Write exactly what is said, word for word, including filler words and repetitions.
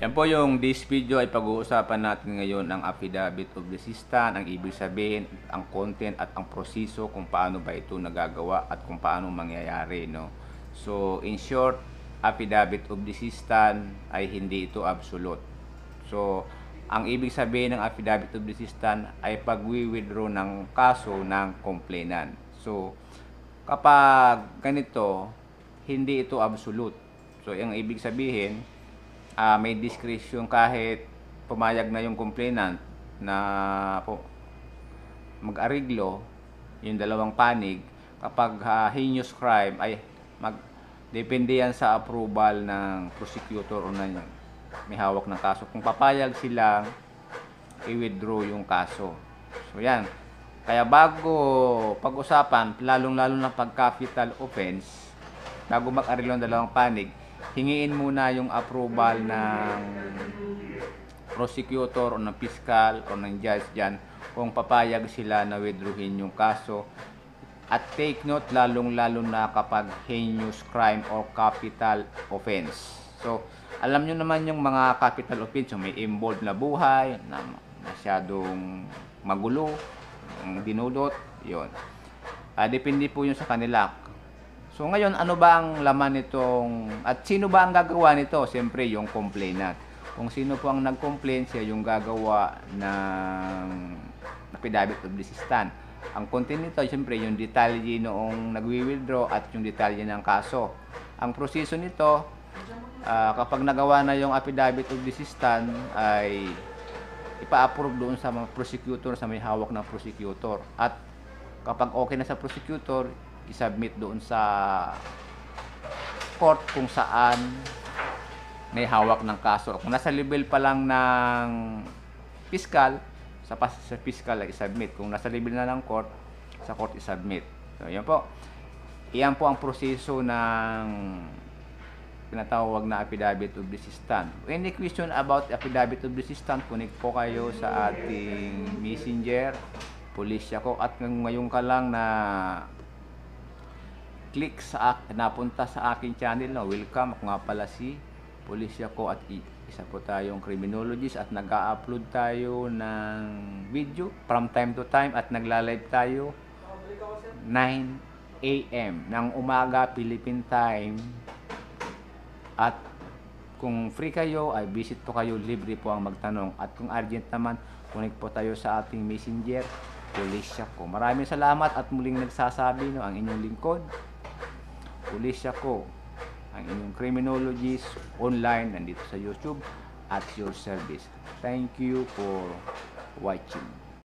Yan po yung this video ay pag-uusapan natin ngayon ang affidavit of desistance, ang ibig sabihin, ang content at ang proseso kung paano ba ito nagagawa at kung paano mangyayari, no. So, in short, affidavit of desistance ay hindi ito absolute. So, ang ibig sabihin ng affidavit of desistance ay pag-withdraw ng kaso ng complainant. So, kapag ganito, hindi ito absolute. So, ang ibig sabihin, Uh, may discretion kahit pumayag na yung complainant na po, mag-ariglo yung dalawang panig kapag uh, heinous crime ay mag depende yan sa approval ng prosecutor o na may hawak ng kaso kung papayag silang i-withdraw yung kaso. So yan, kaya bago pag-usapan lalong-lalo na pag capital offense, bago mag-ariglo ang dalawang panig, hingiin muna yung approval ng prosecutor o ng piskal o ng judge dyan kung papayag sila na withdrawin yung kaso. At take note, lalong-lalo na kapag heinous crime or capital offense. So, alam nyo naman yung mga capital offense, yung may involved na buhay, na masyadong magulo, yung dinudot, yun. Uh, depende po yun sa kanila. So ngayon, ano ba ang laman nitong, at sino ba ang gagawa nito? Siyempre, yung complainant. Kung sino po ang nag-complain, siya yung gagawa ng affidavit of desistance. Ang content nito, siyempre, yung detalye noong nagwi-withdraw at yung detalye ng kaso. Ang proseso nito, uh, kapag nagawa na yung affidavit of desistance, ay ipa-approve doon sa mga prosecutor, sa may hawak ng prosecutor. At kapag okay na sa prosecutor, i-submit doon sa court kung saan may hawak ng kaso. Kung nasa level pa lang ng fiscal, sa, sa fiscal ay i-submit. Kung nasa level na ng court, sa court i-submit. So, yan po. Iyan po ang proseso ng tinatawag na affidavit of desistance. Any question about affidavit of desistance, connect po kayo sa ating messenger, Pulisya Ko. At ngayon ka lang na click sa napunta sa aking channel, no, welcome. Ako nga pala si Pulisya Ko at isa po tayong criminologist at nag-a-upload tayo ng video from time to time at nagla-live tayo nine A M ng umaga Philippine time. At kung free kayo ay visit po kayo, libre po ang magtanong. At kung urgent naman, connect po tayo sa ating messenger, Pulisya Ko. Maraming salamat at muling nagsasabi, no, ang inyong lingkod, Pulisya Ko, ang inyong criminologist online, nandito sa YouTube at your service. Thank you for watching.